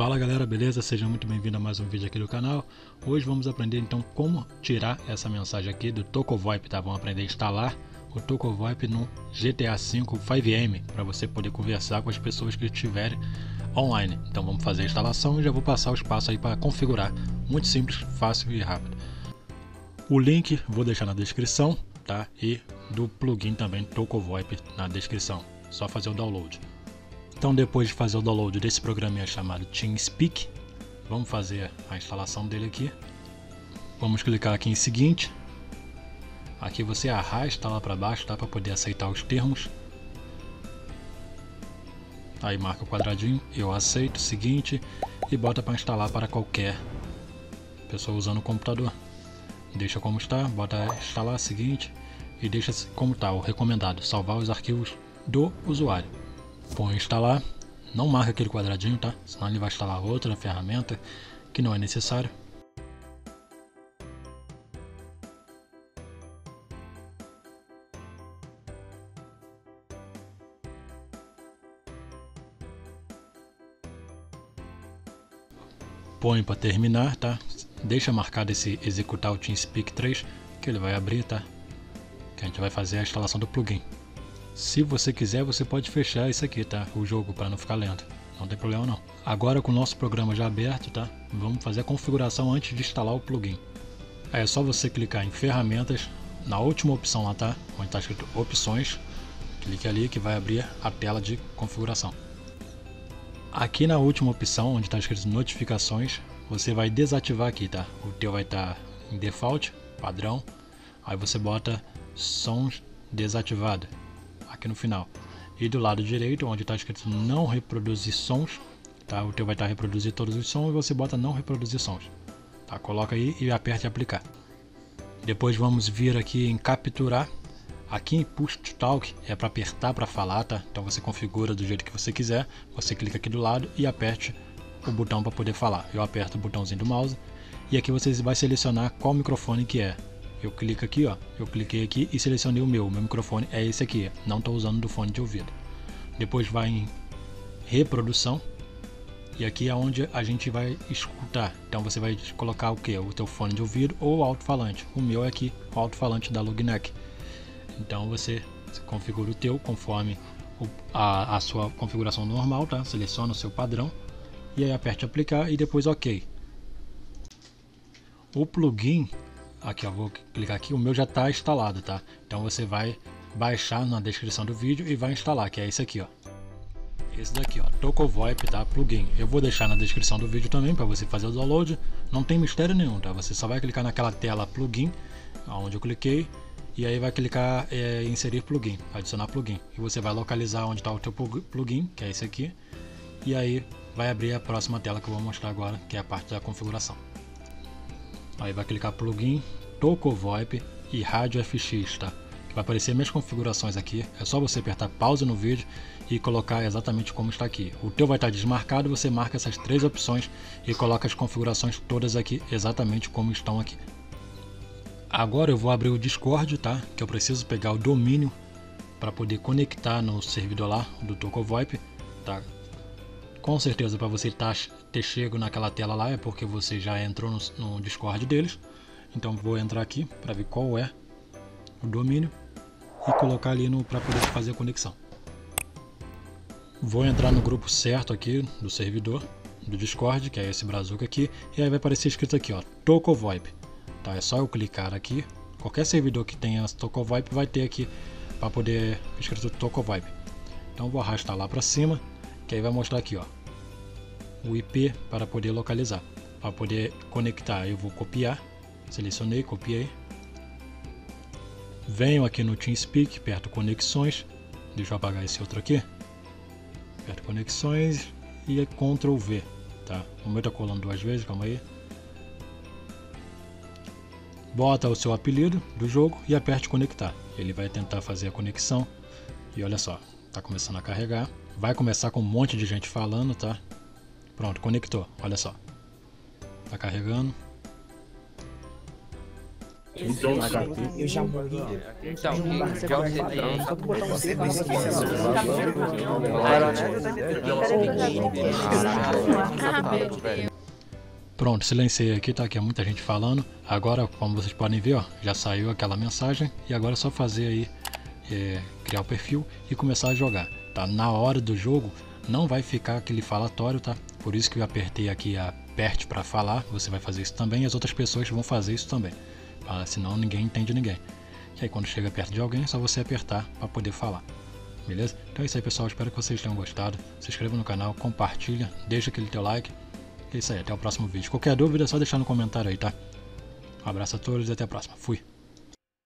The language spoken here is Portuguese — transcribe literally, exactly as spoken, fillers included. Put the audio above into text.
Fala galera, beleza? Sejam muito bem-vindos a mais um vídeo aqui do canal. Hoje vamos aprender então como tirar essa mensagem aqui do TocoVoIP, tá? Vamos aprender a instalar o TocoVoIP no G T A cinco Five M para você poder conversar com as pessoas que estiverem online. Então vamos fazer a instalação e já vou passar os passos aí para configurar. Muito simples, fácil e rápido. O link vou deixar na descrição, tá? E do plugin também TocoVoIP na descrição. Só fazer o download. Então, depois de fazer o download desse programinha chamado TeamSpeak, vamos fazer a instalação dele aqui. Vamos clicar aqui em seguinte. Aqui você arrasta lá para baixo, tá, para poder aceitar os termos. Aí marca o quadradinho, eu aceito, seguinte, e bota para instalar para qualquer pessoa usando o computador. Deixa como está, bota instalar, seguinte, e deixa como está, o recomendado, salvar os arquivos do usuário. Põe instalar, não marca aquele quadradinho, tá? Senão ele vai instalar outra ferramenta que não é necessário. Põe para terminar, tá? Deixa marcado esse executar o TeamSpeak três, que ele vai abrir, tá? Que a gente vai fazer a instalação do plugin. Se você quiser, você pode fechar isso aqui, tá? O jogo, para não ficar lento. Não tem problema não. Agora com o nosso programa já aberto, tá? Vamos fazer a configuração antes de instalar o plugin. Aí é só você clicar em ferramentas, na última opção lá, tá? Onde está escrito opções. Clique ali que vai abrir a tela de configuração. Aqui na última opção, onde está escrito notificações, você vai desativar aqui, tá? O teu vai estar em default, padrão. Aí você bota sons desativado aqui no final, e do lado direito onde está escrito não reproduzir sons, tá? O teu vai estar reproduzir todos os sons e você bota não reproduzir sons, tá? Coloca aí e aperta em aplicar. Depois vamos vir aqui em capturar. Aqui em push to talk é para apertar para falar, tá? Então você configura do jeito que você quiser, você clica aqui do lado e aperte o botão para poder falar. Eu aperto o botãozinho do mouse e aqui você vai selecionar qual microfone que é. Eu clico aqui, ó, eu cliquei aqui e selecionei o meu, o meu microfone é esse aqui, não estou usando do fone de ouvido. Depois vai em reprodução e aqui é onde a gente vai escutar. Então você vai colocar o que? O teu fone de ouvido ou o alto-falante. O meu é aqui, o alto-falante da Logitech. Então você configura o teu conforme o, a, a sua configuração normal, tá? Seleciona o seu padrão e aí aperte aplicar e depois OK. O plugin aqui, ó, vou clicar aqui, o meu já está instalado, tá? Então você vai baixar na descrição do vídeo e vai instalar, que é esse aqui, ó. Esse daqui, ó, TocoVoIP, tá? Plugin. Eu vou deixar na descrição do vídeo também para você fazer o download. Não tem mistério nenhum, tá? Você só vai clicar naquela tela plugin, onde eu cliquei, e aí vai clicar é, inserir plugin, adicionar plugin. E você vai localizar onde está o teu plugin, que é esse aqui, e aí vai abrir a próxima tela que eu vou mostrar agora, que é a parte da configuração. Aí vai clicar plugin, TocoVoIP e Rádio F X, tá? Que vai aparecer minhas configurações aqui. É só você apertar pausa no vídeo e colocar exatamente como está aqui. O teu vai estar desmarcado, você marca essas três opções e coloca as configurações todas aqui exatamente como estão aqui. Agora eu vou abrir o Discord, tá? Que eu preciso pegar o domínio para poder conectar no servidor lá do TocoVoIP, tá? Com certeza para você tá, ter chego naquela tela lá é porque você já entrou no, no Discord deles. Então vou entrar aqui para ver qual é o domínio e colocar ali no para poder fazer a conexão. Vou entrar no grupo certo aqui do servidor do Discord, que é esse brazuca aqui, e aí vai aparecer escrito aqui, ó, TocoVoIP. Tá, é só eu clicar aqui. Qualquer servidor que tenha TocoVoIP vai ter aqui para poder escrito TocoVoIP. Então vou arrastar lá para cima. Que aí vai mostrar aqui, ó, o I P para poder localizar, para poder conectar. Eu vou copiar, selecionei, copiei, venho aqui no TeamSpeak, aperto conexões, deixa eu apagar esse outro aqui, aperto conexões e é control V, tá? O meu tá colando duas vezes, calma aí. Bota o seu apelido do jogo e aperte conectar. Ele vai tentar fazer a conexão e olha só, tá começando a carregar. Vai começar com um monte de gente falando, tá? Pronto, conectou, olha só. Tá carregando. Eu já morri. Então, que jogo você tem? Só tu botar um C pra Pronto, silenciei aqui, tá? Aqui é muita gente falando. Agora, como vocês podem ver, ó, já saiu aquela mensagem. E agora é só fazer aí, é, criar o perfil e começar a jogar, tá? Na hora do jogo, não vai ficar aquele falatório, tá? Por isso que eu apertei aqui, aperte para falar. Você vai fazer isso também e as outras pessoas vão fazer isso também. Tá? Senão ninguém entende ninguém. E aí quando chega perto de alguém, é só você apertar para poder falar. Beleza? Então é isso aí, pessoal. Espero que vocês tenham gostado. Se inscreva no canal, compartilha, deixa aquele teu like. É isso aí, até o próximo vídeo. Qualquer dúvida é só deixar no comentário aí, tá? Um abraço a todos e até a próxima. Fui!